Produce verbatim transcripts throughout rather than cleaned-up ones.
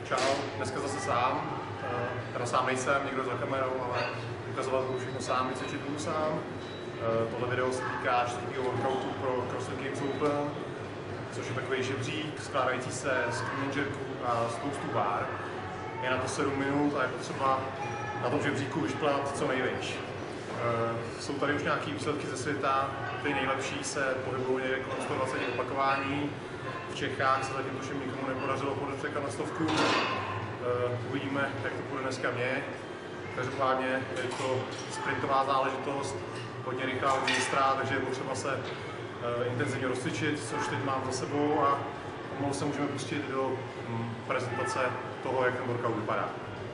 Čau, dneska zase sám, teda sám nejsem, někdo za kamerou, ale ukazovat budu všechno sám, vycvičit budu sám. Tohle video se týká čtvrtého workoutu pro CrossFit Games Open, což je takový žebřík skládající se z clean and jerku a spoustu bar. Je na to sedm minut a je potřeba na tom žebříku vyšplhat co nejvíc. Jsou tady už nějaké výsledky ze světa, ty nejlepší se pohybují někde kolem sto dvacet opakování. V Čechách se zatím tuším nikomu nepodařilo podepřekat na stovku. Uvidíme, jak to půjde dneska mě. Každopádně je to sprintová záležitost, hodně rychlá od ministra, takže je potřeba se intenzivně rozcvičit, což teď mám za sebou a pomalu se můžeme pustit do prezentace toho, jak ten workout vypadá.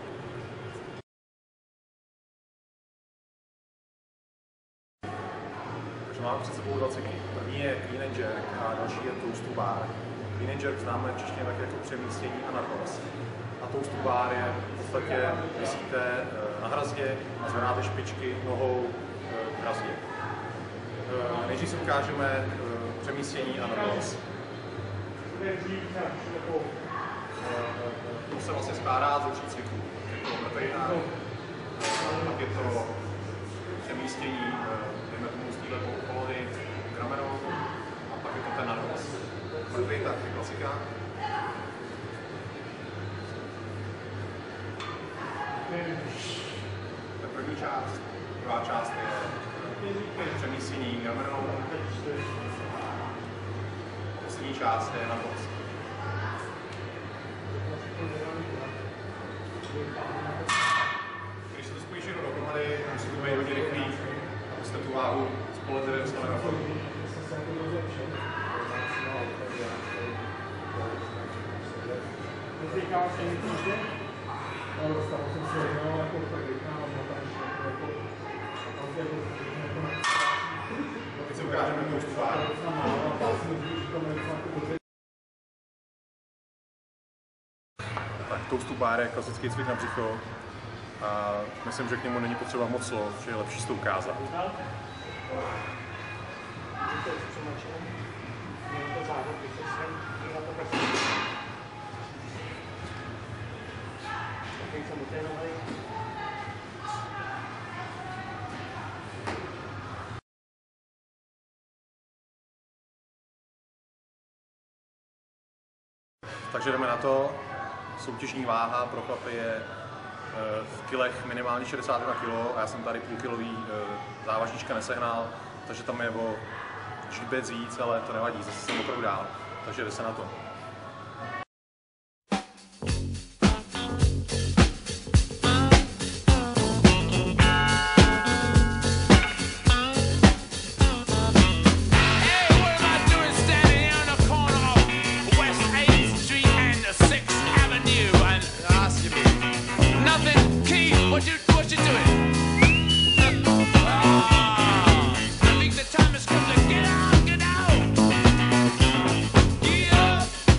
Takže mám před sebou dva cykly. První je clean and jerk a další je toast to bar. Clean and jerk známe v češtině tak jako přemístění a narkoz. A toast to bar je v podstatě visíte na hrazdě a zvedáte špičky nohou k hrazdě. Nejdřív si ukážeme přemístění a narkoz. To se vlastně skládá ze tří cviklů. Pak je to přemístění, dejme tomu z této polohy k ramenou, a pak je to ten narkoz. Mrtvý tak je klasika. To je první část. Druhá část je přemístění ramenou. Poslední část je narkoz. Když se to spojí všechno dohromady, musí to být hodně rychlý, abyste tu váhu spolehlivě dostali na formu. Teď si ukážeme toast to bar. Tak toast to bar je klasický cvik na břicho a myslím, že k němu není potřeba moc slov, že je lepší si to ukázat. Takže jdeme na to. Soutěžní váha pro chlapy je v kilech minimálně šedesát jedna kilo a já jsem tady půlkilový závažíčka nesehnal, takže tam je o žíbec víc, ale to nevadí, zase jsem opravdu dál, takže jde se na to. Get out, get out. Yeah.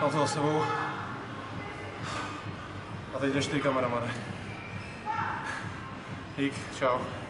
mám to za sebou. A teď jdeš ty, kameramane. Dík, čau.